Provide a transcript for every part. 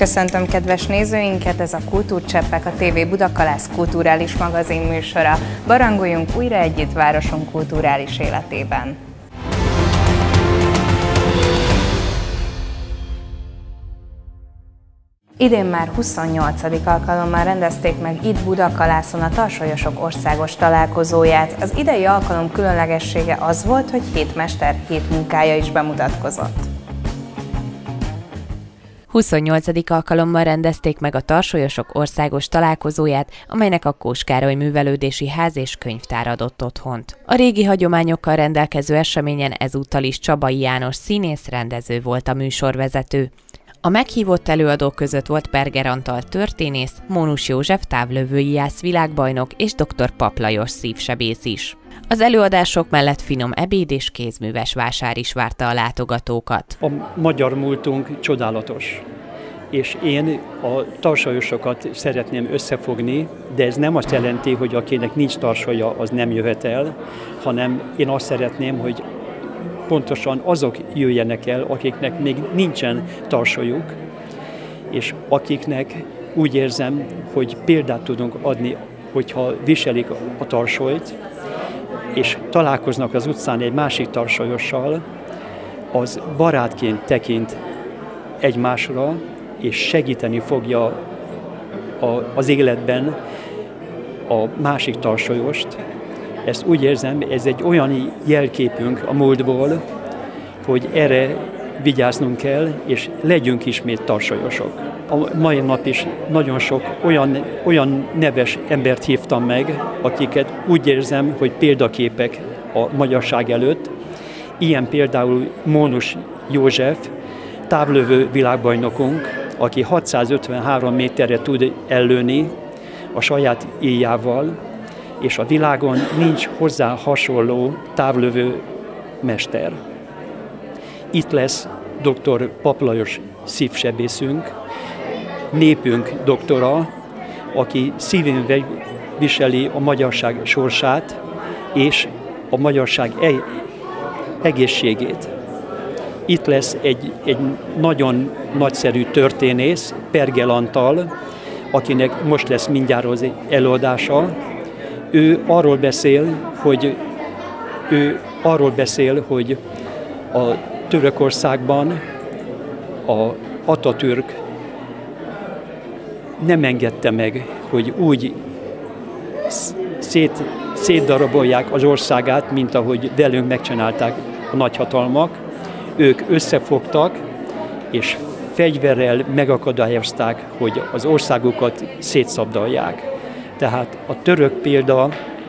Köszöntöm kedves nézőinket, ez a Kultúrcseppek, a TV Budakalász kulturális magazin műsora. Barangoljunk újra együtt városunk kulturális életében. Idén már 28. alkalommal rendezték meg itt Budakalászon a Tarsolyosok országos találkozóját. Az idei alkalom különlegessége az volt, hogy 7 mester 7 munkája is bemutatkozott. 28. alkalommal rendezték meg a Tarsolyosok országos találkozóját, amelynek a Kós Károly Művelődési Ház és Könyvtár adott otthont. A régi hagyományokkal rendelkező eseményen ezúttal is Csabai János színész rendező volt a műsorvezető. A meghívott előadók között volt Perger Antal történész, Mónus József távlövőijász világbajnok és dr. Papp Lajos szívsebész is. Az előadások mellett finom ebéd és kézműves vásár is várta a látogatókat. A magyar múltunk csodálatos, és én a tarsolyosokat szeretném összefogni, de ez nem azt jelenti, hogy akinek nincs tarsolya, az nem jöhet el, hanem én azt szeretném, hogy pontosan azok jöjjenek el, akiknek még nincsen tarsolyuk, és akiknek úgy érzem, hogy példát tudunk adni, hogyha viselik a tarsolyt, és találkoznak az utcán egy másik tarsolyossal, az barátként tekint egymásra, és segíteni fogja az életben a másik tarsolyost. Ezt úgy érzem, ez egy olyan jelképünk a múltból, hogy erre vigyáznunk kell, és legyünk ismét tarsolyosok. A mai nap is nagyon sok olyan neves embert hívtam meg, akiket úgy érzem, hogy példaképek a magyarság előtt. Ilyen például Mónus József, távlövő világbajnokunk, aki 653 méterre tud ellőni a saját éjjával, és a világon nincs hozzá hasonló távlövő mester. Itt lesz dr. Papp Lajos szívsebészünk, népünk doktora, aki szívén viseli a magyarság sorsát és a magyarság egészségét. Itt lesz egy nagyon nagyszerű történész, Perger Antal, akinek most lesz mindjárt az előadása. Ő arról beszél, hogy a Törökországban a Atatürk nem engedte meg, hogy úgy szétdarabolják az országát, mint ahogy velünk megcsinálták a nagyhatalmak. Ők összefogtak, és fegyverrel megakadályozták, hogy az országukat szétszabdalják. Tehát a török példa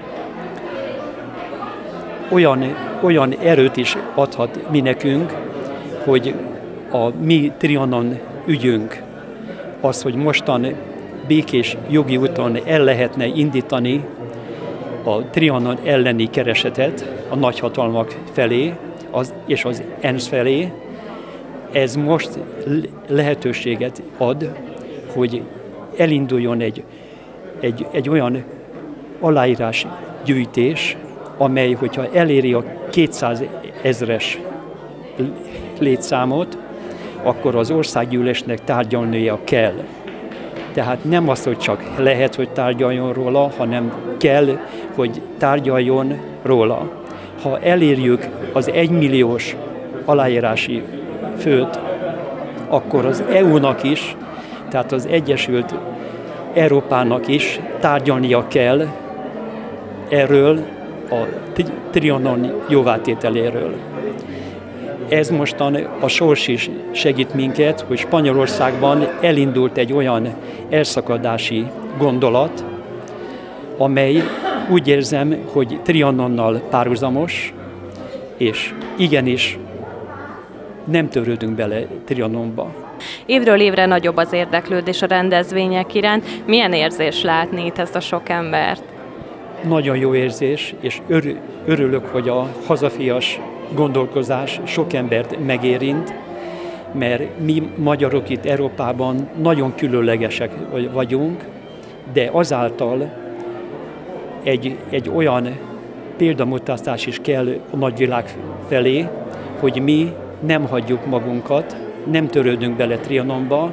olyan erőt is adhat mi nekünk, hogy a mi Trianon ügyünk az, hogy mostan békés jogi úton el lehetne indítani a Trianon elleni keresetet a nagyhatalmak felé és az ENSZ felé. Ez most lehetőséget ad, hogy elinduljon egy olyan aláírásgyűjtés, amely, hogyha eléri a 200 000-es létszámot, akkor az országgyűlésnek tárgyalnia kell. Tehát nem az, hogy csak lehet, hogy tárgyaljon róla, hanem kell, hogy tárgyaljon róla. Ha elérjük az 1 milliós aláírási főt, akkor az EU-nak is, tehát az Egyesült Európának is tárgyalnia kell erről a Trianon jóvátételéről. Ez mostan a sors is segít minket, hogy Spanyolországban elindult egy olyan elszakadási gondolat, amely úgy érzem, hogy Trianonnal párhuzamos, és igenis nem törődünk bele Trianonba. Évről évre nagyobb az érdeklődés a rendezvények iránt. Milyen érzés látni itt ezt a sok embert? Nagyon jó érzés, és örülök, hogy a hazafias gondolkozás sok embert megérint, mert mi magyarok itt Európában nagyon különlegesek vagyunk, de azáltal egy olyan példamutatás is kell a nagyvilág felé, hogy mi nem hagyjuk magunkat, nem törődünk bele Trianonba,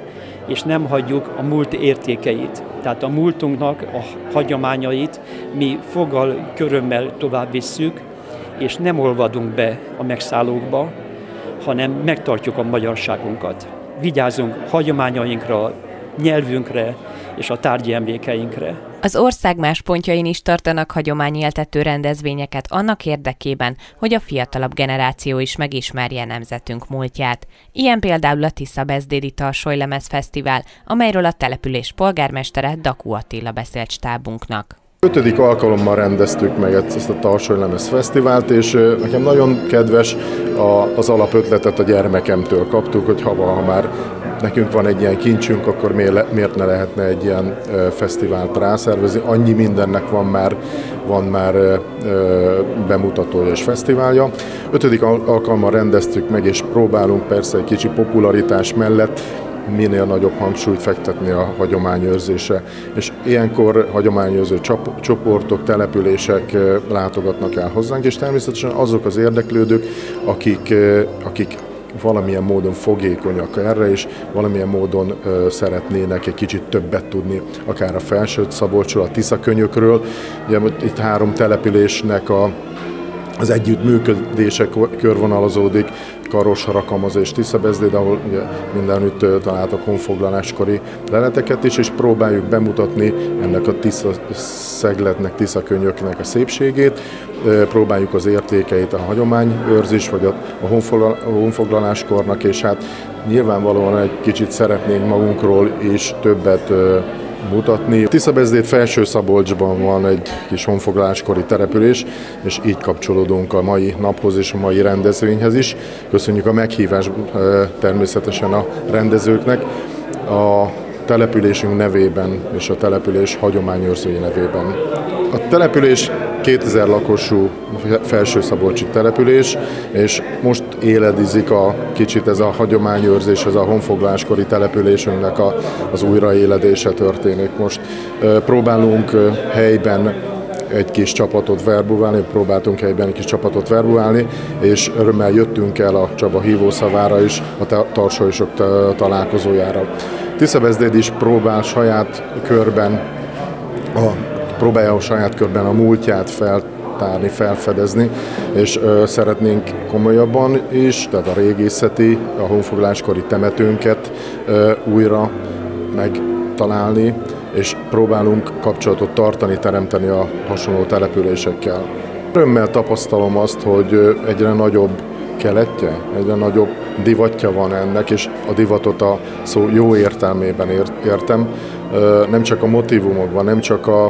és nem hagyjuk a múlt értékeit. Tehát a múltunknak a hagyományait mi foggal, körömmel tovább visszük, és nem olvadunk be a megszállókba, hanem megtartjuk a magyarságunkat. Vigyázzunk hagyományainkra, nyelvünkre és a tárgyi emlékeinkre. Az ország más pontjain is tartanak hagyományéltető rendezvényeket annak érdekében, hogy a fiatalabb generáció is megismerje nemzetünk múltját. Ilyen például a Tisza-Beszdédi Tarsolylemez Fesztivál, amelyről a település polgármestere Dakó Attila beszélt stábunknak. 5. alkalommal rendeztük meg ezt a Tarsolylemez Fesztivált, és nekem nagyon kedves az alapötletet a gyermekemtől kaptuk, hogy ha már nekünk van egy ilyen kincsünk, akkor miért ne lehetne egy ilyen fesztivált rászervezni. Annyi mindennek van már bemutatója és fesztiválja. 5. alkalommal rendeztük meg, és próbálunk persze egy kicsi popularitás mellett minél nagyobb hangsúlyt fektetni a hagyományőrzésre. És ilyenkor hagyományőrző csoportok, települések látogatnak el hozzánk, és természetesen azok az érdeklődők, akik valamilyen módon fogékonyak erre, és valamilyen módon szeretnének egy kicsit többet tudni, akár a Felső-Szabolcsról, a Tiszakönyökről. Ugye itt 3 településnek az együttműködése körvonalazódik, Karos, Rakamaz és Tisza-Beszdéd, ahol ugye mindenütt találtak honfoglaláskori leleteket is, és próbáljuk bemutatni ennek a Tisza-szegletnek, Tiszakönyöknek a szépségét, próbáljuk az értékeit a hagyományőrzés, vagy a honfoglaláskornak, és hát nyilvánvalóan egy kicsit szeretnénk magunkról is többet mutatni. Tisza-Beszdéd Felső-Szabolcsban van egy kis honfoglaláskori település, és így kapcsolódunk a mai naphoz és a mai rendezvényhez is. Köszönjük a meghívást természetesen a rendezőknek. A településünk nevében és a település hagyományőrzői nevében. A település 2000 lakosú felső-szabolcsi település, és most éledizik kicsit ez a hagyományőrzés, ez a honfoglaláskori településünknek az újraéledése történik. Most próbálunk helyben egy kis csapatot verbuválni, és örömmel jöttünk el a Csaba hívószavára is, a tarsolyosok találkozójára. Tisza-Beszdéd is próbálja a saját körben a múltját feltárni, felfedezni, és szeretnénk komolyabban is, tehát a régészeti, a honfoglaláskori temetőnket újra megtalálni, és próbálunk kapcsolatot tartani, teremteni a hasonló településekkel. Örömmel tapasztalom azt, hogy egyre nagyobb keletje, egyre nagyobb divatja van ennek, és a divatot a szó jó értelmében értem. Nem csak a motívumokban, nem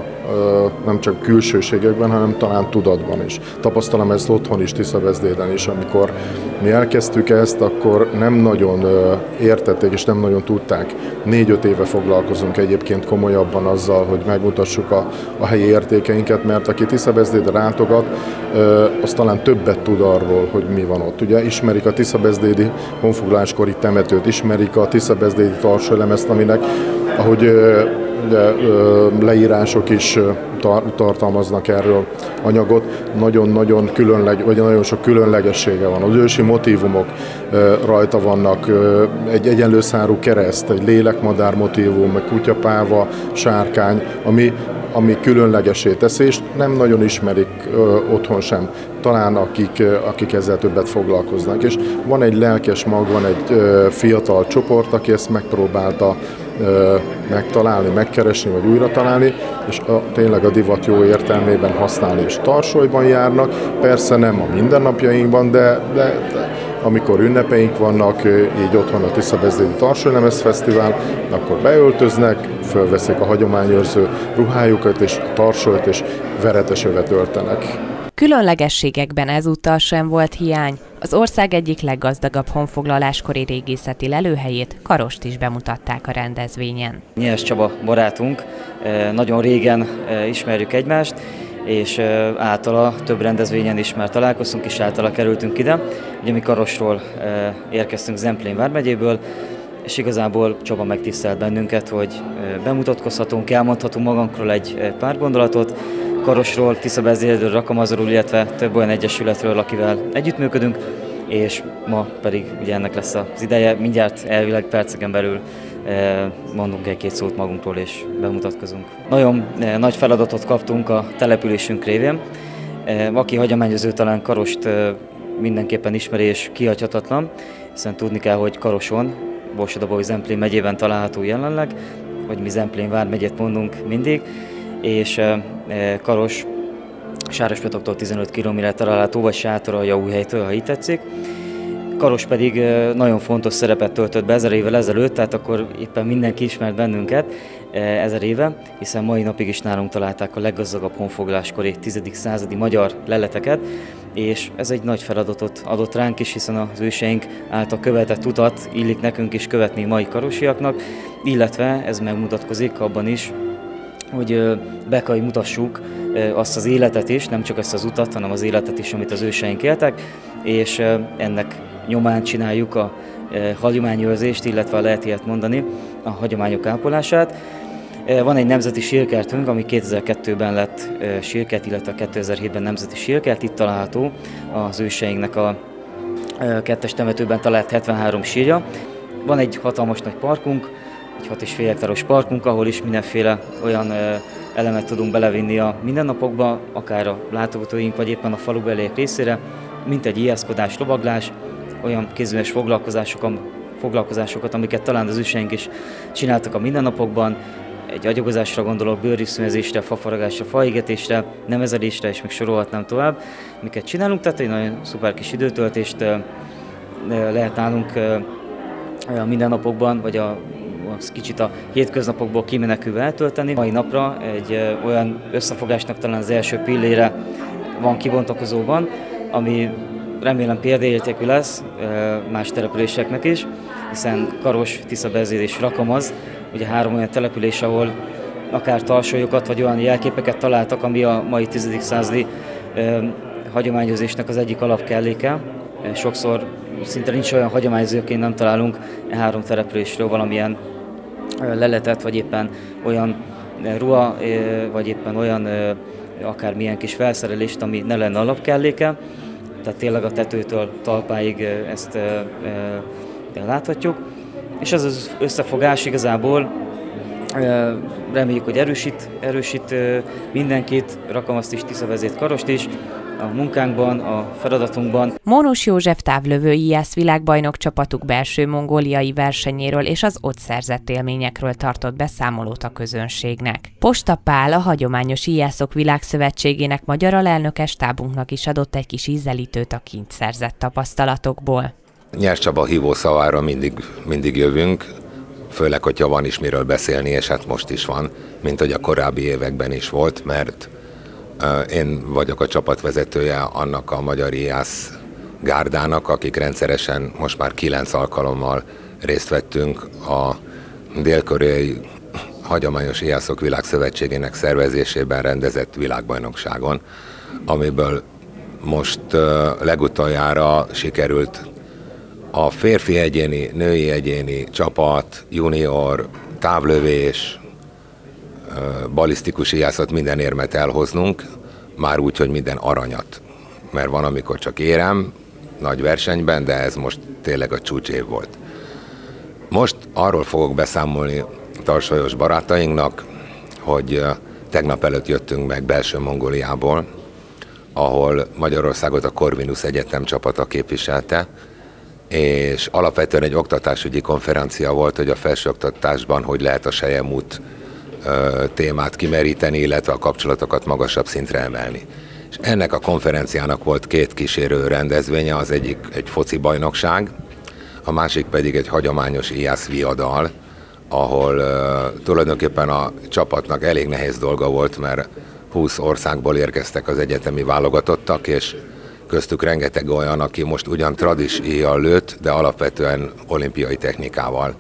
csak külsőségekben, hanem talán tudatban is. Tapasztalom ezt otthon is, Tisza-Beszdéden is. Amikor mi elkezdtük ezt, akkor nem nagyon értették és nem nagyon tudták. 4-5 éve foglalkozunk egyébként komolyabban azzal, hogy megmutassuk a helyi értékeinket, mert aki Tisza-Beszdédre látogat, az talán többet tud arról, hogy mi van ott. Ugye ismerik a Tisza-Beszdédi honfoglaláskori temetőt, ismerik a Tisza-Beszdédi Tarsolylemezt, aminek, ahogy leírások is tartalmaznak erről anyagot, nagyon sok különlegessége van. Az ősi motívumok rajta vannak, egy egyenlő szárú kereszt, egy lélekmadár motívum, egy kutyapáva, sárkány, ami különlegesé teszi, és nem nagyon ismerik otthon sem, talán akik ezzel többet foglalkoznak. És van egy lelkes mag, van egy fiatal csoport, aki ezt megpróbálta megtalálni, megkeresni, vagy újra találni, és tényleg a divat jó értelmében használni, és Tarsolyban járnak, persze nem a mindennapjainkban, de amikor ünnepeink vannak, így otthon a Tisza-Beszdédi Tarsolylemez Fesztivál, akkor beöltöznek, fölveszik a hagyományőrző ruhájukat, és a tarsolyt és veretesövet öltenek. Különlegességekben ezúttal sem volt hiány. Az ország egyik leggazdagabb honfoglaláskori régészeti lelőhelyét, Karost is bemutatták a rendezvényen. Nyers Csaba barátunk, nagyon régen ismerjük egymást, és általa több rendezvényen is már találkoztunk, és általa kerültünk ide. Ugye mi Karosról érkeztünk Zemplén vármegyéből, és igazából Csaba megtisztelt bennünket, hogy bemutatkozhatunk, elmondhatunk magunkról egy pár gondolatot, Karosról, Tisza-Beszdédről, Rakamazról, illetve több olyan egyesületről, akivel együttműködünk, és ma pedig ugye ennek lesz az ideje, mindjárt elvileg perceken belül mondunk egy-két szót magunkról és bemutatkozunk. Nagyon nagy feladatot kaptunk a településünk révén. Aki hagyományozó, talán Karost mindenképpen ismeri és kihagyhatatlan, hiszen tudni kell, hogy Karoson, Borsod-Abaúj-Zemplén megyében található jelenleg, vagy mi Zemplén vármegyét mondunk mindig, és Karos Sárospatoktól 15 km-re található, vagy Sátoraljaújhelytől, ha így tetszik. Karos pedig nagyon fontos szerepet töltött be 1000 évvel ezelőtt, tehát akkor éppen mindenki ismert bennünket 1000 éve, hiszen mai napig is nálunk találták a leggazdagabb honfoglaláskori 10. századi magyar leleteket, és ez egy nagy feladatot adott ránk is, hiszen az őseink által követett utat illik nekünk is követni mai karosiaknak, illetve ez megmutatkozik abban is, hogy be kell, hogy mutassuk azt az életet is, nem csak ezt az utat, hanem az életet is, amit az őseink éltek, és ennek nyomán csináljuk a hagyományőrzést, illetve lehet ilyet mondani, a hagyományok ápolását. Van egy nemzeti sírkertünk, ami 2002-ben lett sírkert, illetve 2007-ben nemzeti sírkert, itt található az őseinknek a kettes temetőben talált 73 sírja. Van egy hatalmas nagy parkunk, egy 6,5 hektáros parkunk, ahol is mindenféle olyan elemet tudunk belevinni a mindennapokba, akár a látogatóink, vagy éppen a falubeliek részére, mint egy ijeszkodás, lovaglás, olyan kézműves foglalkozásokat, amiket talán az őseink is csináltak a mindennapokban, egy agyagozásra gondolok, bőrriszmezésre, fafaragásra, faégetésre, nemezelésre, és még sorolhatnám tovább, miket csinálunk, tehát egy nagyon szuper kis időtöltést lehet nálunk a mindennapokban, vagy kicsit a hétköznapokból kimenekülve eltölteni. Mai napra egy olyan összefogásnak talán az első pillére van kibontakozóban, ami remélem példaértékű lesz más településeknek is, hiszen Karos, Tiszaberzéd és Rakamaz, ugye 3 olyan település, ahol akár tarsolyokat vagy olyan jelképeket találtak, ami a mai 10. századi hagyományozásnak az egyik alapkelléke. Sokszor szinte nincs olyan hagyományozó, aként nem találunk 3 településről valamilyen leletet, vagy éppen olyan ruha, vagy éppen olyan akármilyen kis felszerelést, ami ne lenne alapkelléke. Tehát tényleg a tetőtől talpáig ezt láthatjuk. És ez az összefogás igazából reméljük, hogy erősít mindenkit, Rakamaszt is, Tiszaberzéd, Karost is, a munkánkban, a feladatunkban. Mónus József távlövő íjász világbajnok csapatuk belső mongóliai versenyéről és az ott szerzett élményekről tartott beszámolót a közönségnek. Posta Pál, a Hagyományos Íjászok Világszövetségének magyar alelnöke stábunknak is adott egy kis ízelítőt a kint szerzett tapasztalatokból. Nyers Csaba hívószavára mindig jövünk, főleg, hogyha van is miről beszélni, és hát most is van, mint hogy a korábbi években is volt, mert én vagyok a csapatvezetője annak a magyar íjász gárdának, akik rendszeresen most már 9 alkalommal részt vettünk a Dél-Koreai Hagyományos Íjászok Világszövetségének szervezésében rendezett világbajnokságon, amiből most legutoljára sikerült a férfi egyéni, női egyéni csapat, junior, távlövés, balisztikus íjászat minden érmet elhoznunk, már úgy, hogy minden aranyat. Mert van, amikor csak érem, nagy versenyben, de ez most tényleg a csúcsév volt. Most arról fogok beszámolni tarsolyos barátainknak, hogy tegnap előtt jöttünk meg Belső Mongóliából, ahol Magyarországot a Corvinus Egyetem csapata képviselte, és alapvetően egy oktatásügyi konferencia volt, hogy a felsőoktatásban hogy lehet a selyemút témát kimeríteni, illetve a kapcsolatokat magasabb szintre emelni. És ennek a konferenciának volt 2 kísérő rendezvénye, az egyik egy foci bajnokság, a másik pedig egy hagyományos íjász viadal, ahol tulajdonképpen a csapatnak elég nehéz dolga volt, mert 20 országból érkeztek az egyetemi válogatottak, és köztük rengeteg olyan, aki most ugyan tradis íjjal lőtt, de alapvetően olimpiai technikával.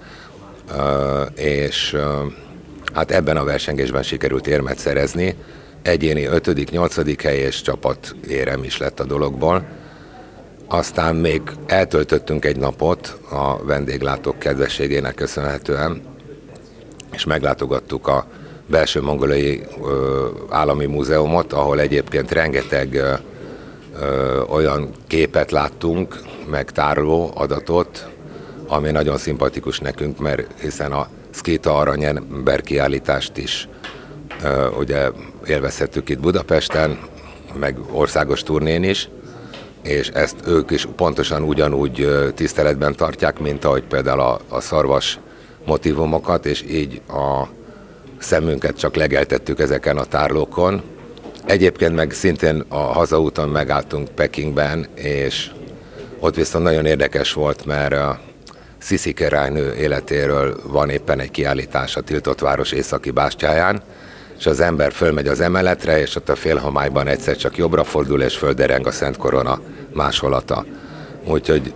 És hát ebben a versengésben sikerült érmet szerezni. Egyéni 5., 8. hely és csapat érem is lett a dologból. Aztán még eltöltöttünk egy napot a vendéglátók kedvességének köszönhetően, és meglátogattuk a Belső Mongóliai Állami Múzeumot, ahol egyébként rengeteg olyan képet láttunk, meg tároló adatot, ami nagyon szimpatikus nekünk, mert hiszen a Szkíta Aranyember kiállítást is ugye élvezhettük itt Budapesten, meg országos turnén is, és ezt ők is pontosan ugyanúgy tiszteletben tartják, mint ahogy például a szarvas motívumokat, és így a szemünket csak legeltettük ezeken a tárlókon. Egyébként meg szintén a hazaúton megálltunk Pekingben, és ott viszont nagyon érdekes volt, mert a Sisi királynő életéről van éppen egy kiállítás a Tiltott Város északi bástyáján, és az ember fölmegy az emeletre, és ott a félhomályban egyszer csak jobbra fordul, és földereng a Szent Korona másolata. Úgyhogy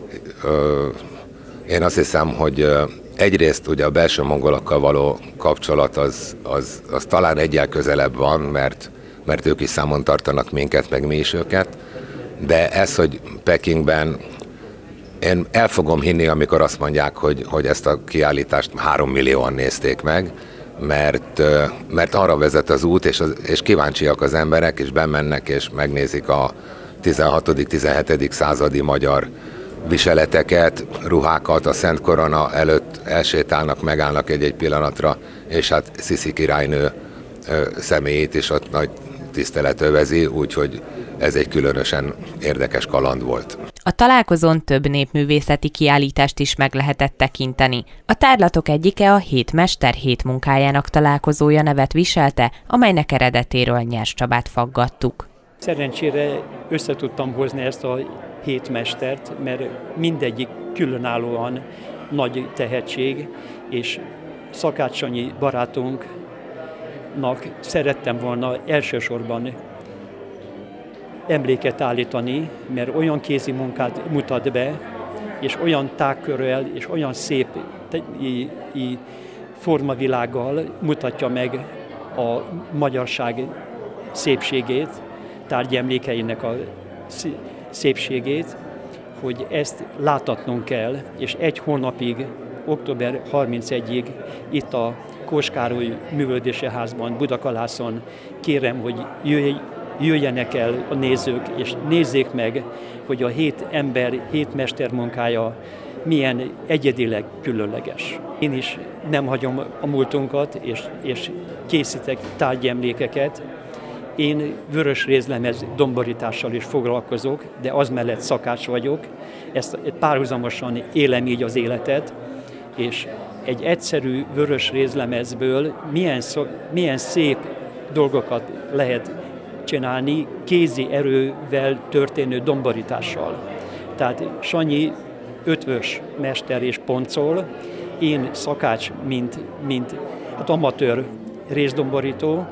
én azt hiszem, hogy egyrészt ugye a belső mongolokkal való kapcsolat az talán egyel közelebb van, mert ők is számon tartanak minket, meg mi is őket, de ez, hogy Pekingben én el fogom hinni, amikor azt mondják, hogy ezt a kiállítást 3 millióan nézték meg, mert arra vezet az út, és kíváncsiak az emberek, és bemennek, és megnézik a 16.-17. századi magyar viseleteket, ruhákat, a Szent Korona előtt elsétálnak, megállnak egy pillanatra, és hát Sisi királynő személyét is ott nagy tisztelet övezi, úgyhogy ez egy különösen érdekes kaland volt. A találkozón több népművészeti kiállítást is meg lehetett tekinteni. A tárlatok egyike a 7 mester 7 munkájának találkozója nevet viselte, amelynek eredetéről Nyers Csabát faggattuk. Szerencsére össze tudtam hozni ezt a 7 mestert, mert mindegyik különállóan nagy tehetség, és Szakács Sanyi barátunknak szerettem volna elsősorban emléket állítani, mert olyan kézi munkát mutat be, és olyan tágkörrel, és olyan szép formavilággal mutatja meg a magyarság szépségét, tárgyemlékeinek a szépségét, hogy ezt láthatnunk kell, és 1 hónapig, október 31-ig itt a Kós Károly Művelődési Házban, Budakalászon kérem, hogy jöjjenek el a nézők, és nézzék meg, hogy a 7 ember, 7 mester munkája milyen egyedileg különleges. Én is nem hagyom a múltunkat, és készítek tárgyemlékeket. Én vörös rézlemez domborítással is foglalkozok, de az mellett szakács vagyok. Ezt párhuzamosan élem így az életet, és egy egyszerű vörös rézlemezből milyen szép dolgokat lehet csinálni kézi erővel történő domborítással. Tehát Sanyi ötvös mester és poncol, én szakács, mint amatőr rézdomborító,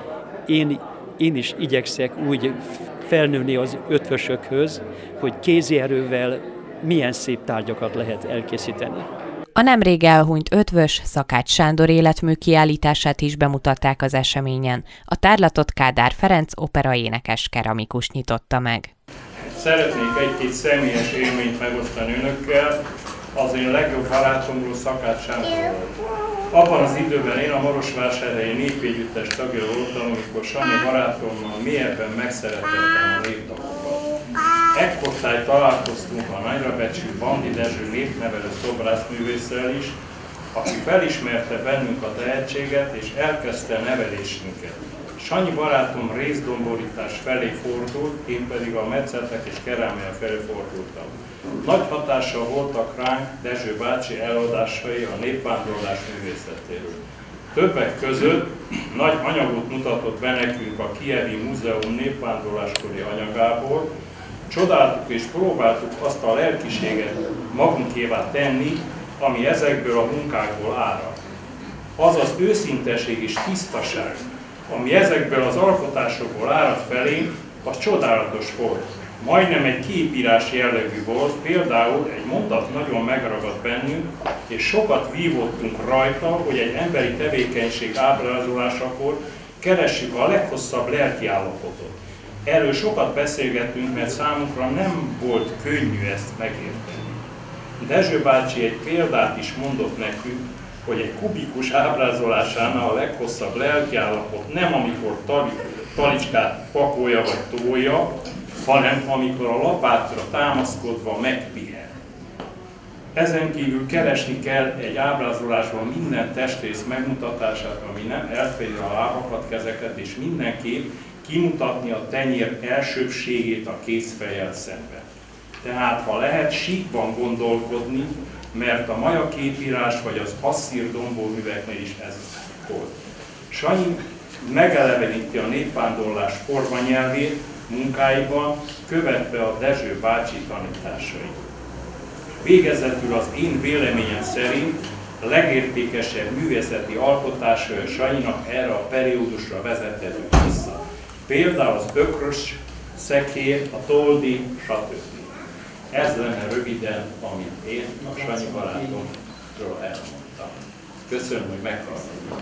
én is igyekszek úgy felnőni az ötvösökhöz, hogy kézi erővel milyen szép tárgyakat lehet elkészíteni. A nemrég elhunyt ötvös Szakács Sándor életmű kiállítását is bemutatták az eseményen. A tárlatot Kádár Ferenc operaénekes keramikus nyitotta meg. Szeretnék egy-két személyes élményt megosztani önökkel, az én legjobb barátomról, Szakács Sándorról. Abban az időben én a Marosvásárhelyi Népegyüttes tagja voltam, amikor Sanyi barátommal mélyebben megszerettettem a népdagokat. Ekkortáj találkoztunk a nagyra becsült Bandi Dezső népnevelő szobrászművésszel is, aki felismerte bennünk a tehetséget és elkezdte nevelésünket. Sanyi barátom rézdomborítás felé fordult, én pedig a metszetek és kerámia felé fordultam. Nagy hatással voltak ránk Dezső bácsi előadásai a népvándorlás művészetéről. Többek között nagy anyagot mutatott be nekünk a Kijevi Múzeum népvándorláskori anyagából. Csodáltuk és próbáltuk azt a lelkiséget magunkévá tenni, ami ezekből a munkákból árad. Az az őszinteség és tisztaság, ami ezekből az alkotásokból árad felé, az csodálatos volt. Majdnem egy képírás jellegű volt, például egy mondat nagyon megragadt bennünk, és sokat vívottunk rajta, hogy egy emberi tevékenység ábrázolásakor keressük a leghosszabb lelkiállapotot. Erről sokat beszélgettünk, mert számunkra nem volt könnyű ezt megérteni. Dezső bácsi egy példát is mondott nekünk, hogy egy kubikus ábrázolásánál a leghosszabb lelkiállapot nem amikor talicskát pakolja vagy tolja, hanem amikor a lapátra támaszkodva megpihen. Ezen kívül keresni kell egy ábrázolásban minden testrész megmutatását, ami nem elfedi a lábakat, kezeket, és mindenképp kimutatni a tenyér elsőbbségét a kézfejjel szemben. Tehát, ha lehet, síkban gondolkodni, mert a majaképírás vagy az asszír dombolműveknél is ez volt. Sanyi megeleveníti a népvándorlás formanyelvét munkáiban, követve a Dezső bácsi tanításait. Végezetül az én véleményem szerint a legértékesebb művészeti alkotása Sanyinak erre a periódusra vezethető vissza. Például az ökrös szekér, a toldi, stb. Ez lenne röviden, amit én a Sanyi barátomról elmondtam. Köszönöm, hogy meghallgattak.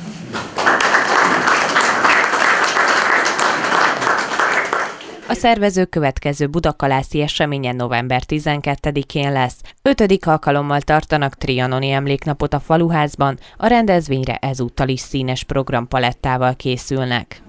A szervező következő budakalászi eseményen november 12-én lesz. 5. alkalommal tartanak trianoni emléknapot a faluházban, a rendezvényre ezúttal is színes programpalettával készülnek.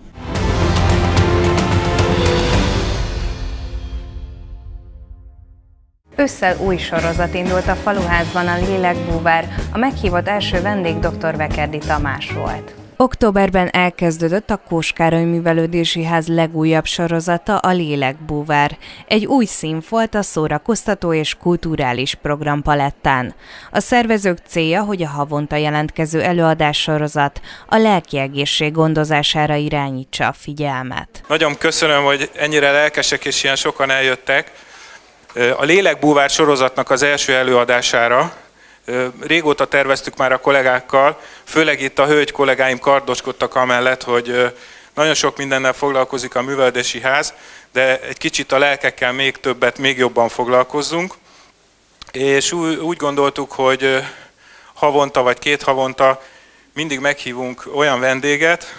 Ősszel új sorozat indult a faluházban, a Lélekbúvár. A meghívott első vendég dr. Vekerdi Tamás volt. Októberben elkezdődött a Kós Károly Művelődési Ház legújabb sorozata, a Lélekbúvár. Egy új színfolt a szórakoztató és kulturális programpalettán. A szervezők célja, hogy a havonta jelentkező előadássorozat a lelki egészség gondozására irányítsa a figyelmet. Nagyon köszönöm, hogy ennyire lelkesek és ilyen sokan eljöttek. A Lélekbúvár sorozatnak az első előadására régóta terveztük már a kollégákkal, főleg itt a hölgy kollégáim kardoskodtak amellett, hogy nagyon sok mindennel foglalkozik a művelődési ház, de egy kicsit a lelkekkel még többet, még jobban foglalkozzunk. És úgy gondoltuk, hogy havonta vagy 2 havonta mindig meghívunk olyan vendéget,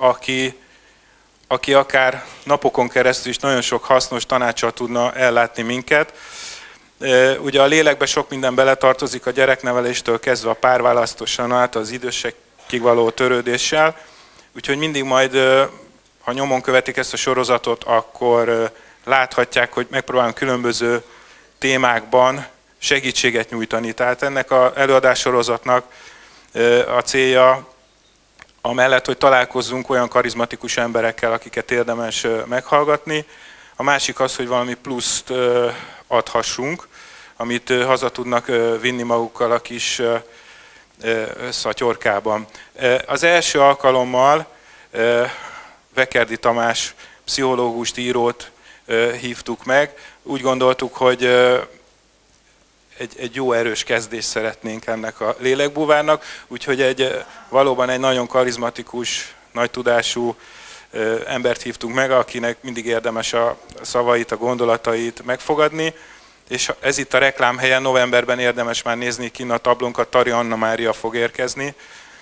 aki akár napokon keresztül is nagyon sok hasznos tanácssal tudna ellátni minket. Ugye a lélekbe sok minden beletartozik, a gyerekneveléstől kezdve a párválasztáson át az idősekig való törődéssel, úgyhogy mindig majd, ha nyomon követik ezt a sorozatot, akkor láthatják, hogy megpróbálunk különböző témákban segítséget nyújtani. Tehát ennek az előadássorozatnak a célja, amellett, hogy találkozzunk olyan karizmatikus emberekkel, akiket érdemes meghallgatni, a másik az, hogy valami pluszt adhassunk, amit haza tudnak vinni magukkal a kis szatyorkában. Az első alkalommal Vekerdi Tamás pszichológust, írót hívtuk meg. Úgy gondoltuk, hogy egy jó erős kezdést szeretnénk ennek a Lélekbúvárnak, úgyhogy valóban egy nagyon karizmatikus, nagy tudású embert hívtunk meg, akinek mindig érdemes a szavait, a gondolatait megfogadni, és ez itt a reklámhelyen, novemberben érdemes már nézni kinn a tablónkat, Tari Anna Mária fog érkezni,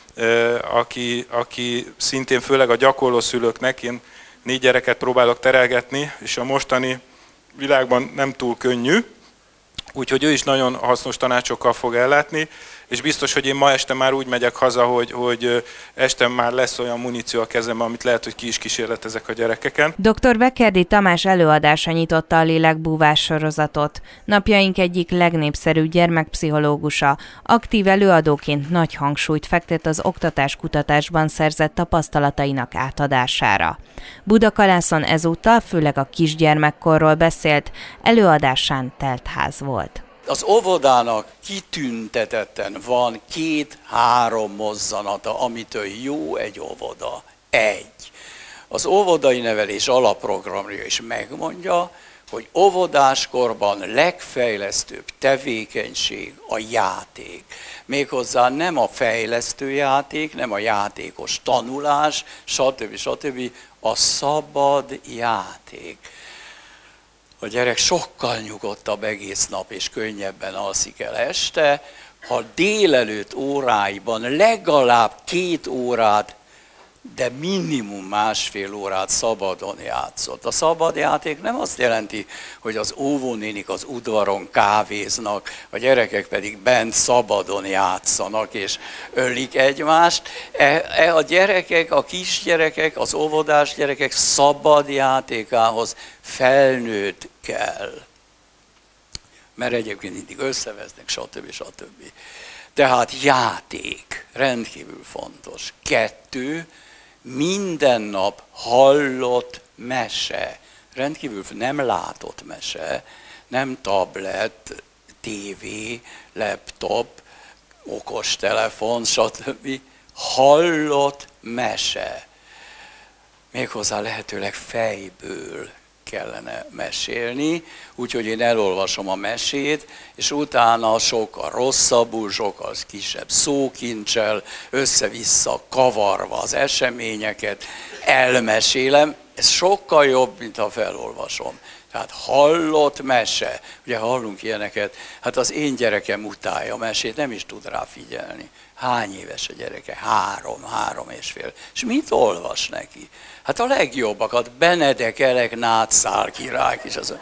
aki szintén főleg a gyakorló szülőknek, én 4 gyereket próbálok terelgetni, és a mostani világban nem túl könnyű, úgyhogy ő is nagyon hasznos tanácsokkal fog ellátni, és biztos, hogy én ma este már úgy megyek haza, hogy este már lesz olyan muníció a kezemben, amit lehet, hogy ki is kísérletezek a gyerekeken. Dr. Vekerdi Tamás előadása nyitotta a Lélekbúvár sorozatot. Napjaink egyik legnépszerűbb gyermekpszichológusa, aktív előadóként nagy hangsúlyt fektet az oktatáskutatásban szerzett tapasztalatainak átadására. Budakalászon ezúttal főleg a kisgyermekkorról beszélt, előadásán telt ház volt. Az óvodának kitüntetetten van 2-3 mozzanata, amitől jó egy óvoda. 1. Az óvodai nevelés alapprogramja is megmondja, hogy óvodáskorban legfejlesztőbb tevékenység a játék. Méghozzá nem a fejlesztő játék, nem a játékos tanulás, stb. A szabad játék. A gyerek sokkal nyugodtabb egész nap és könnyebben alszik el este, ha délelőtt óráiban legalább 2 órát, de minimum 1,5 órát szabadon játszott. A szabad játék nem azt jelenti, hogy az óvónénik az udvaron kávéznak, a gyerekek pedig bent szabadon játszanak és ölik egymást. A gyerekek, a kisgyerekek, az óvodás gyerekek szabad játékához felnőtt kell. mert egyébként mindig összevesznek, stb. Tehát játék, rendkívül fontos. 2, minden nap hallott mese, rendkívül nem látott mese, nem tablet, tévé, laptop, okostelefon, stb. Hallott mese. Méghozzá lehetőleg fejből kellene mesélni, úgyhogy én elolvasom a mesét, és utána sokkal rosszabbul, sokkal kisebb szókincsel, össze-vissza kavarva az eseményeket, elmesélem. Ez sokkal jobb, mint ha felolvasom. Tehát hallott mese, ugye hallunk ilyeneket, hát az én gyerekem utálja a mesét, nem is tud rá figyelni. Hány éves a gyereke? 3 és fél. És mit olvas neki? Hát a legjobbakat, Benedek Elek Nátszál király is az,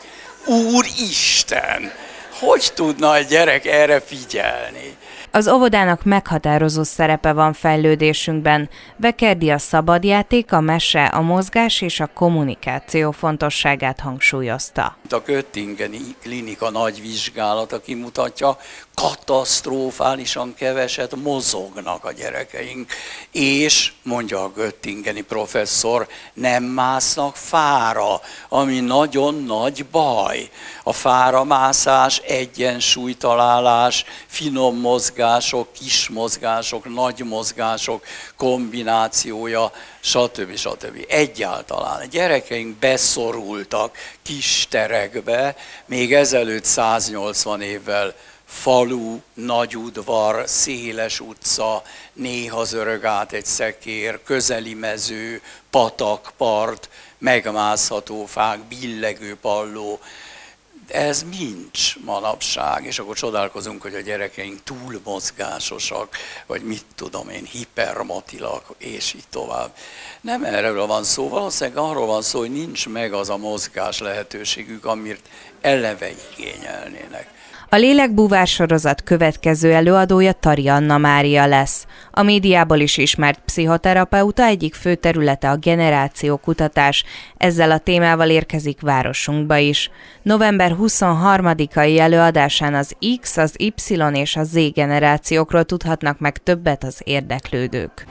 Úristen! Hogy tudna egy gyerek erre figyelni? Az óvodának meghatározó szerepe van fejlődésünkben. Vekerdi a szabadjáték, a mese, a mozgás és a kommunikáció fontosságát hangsúlyozta. A Göttingeni klinika nagy vizsgálata kimutatja, katasztrofálisan keveset mozognak a gyerekeink, és, mondja a göttingeni professzor, nem másznak fára, ami nagyon nagy baj. A fáramászás, egyensúlytalálás, finom mozgások, kis mozgások, nagy mozgások kombinációja, stb. Egyáltalán a gyerekeink beszorultak kis terekbe, még ezelőtt 180 évvel falu, nagyudvar, széles utca, néha zörög át egy szekér, közeli mező, patakpart, megmászható fák, billegő palló. Ez nincs manapság, és akkor csodálkozunk, hogy a gyerekeink túl mozgásosak, vagy mit tudom én, hipermotilak, és így tovább. Nem erről van szó, valószínűleg arról van szó, hogy nincs meg az a mozgás lehetőségük, amit eleve igényelnének. A Lélekbúvár sorozat következő előadója Tari Anna Mária lesz. A médiából is ismert pszichoterapeuta, egyik fő területe a generációkutatás. Ezzel a témával érkezik városunkba is. November 23-ai előadásán az X, az Y és a Z generációkról tudhatnak meg többet az érdeklődők.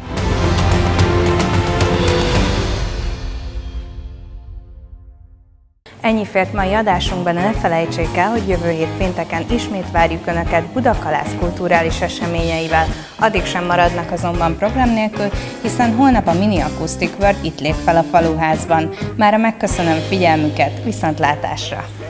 Ennyi fért mai adásunkban, ne felejtsék el, hogy jövő hét pénteken ismét várjuk Önöket Budakalász kulturális eseményeivel. Addig sem maradnak azonban program nélkül, hiszen holnap a Mini Acoustic World itt lép fel a Faluházban. Mára megköszönöm figyelmüket, viszontlátásra!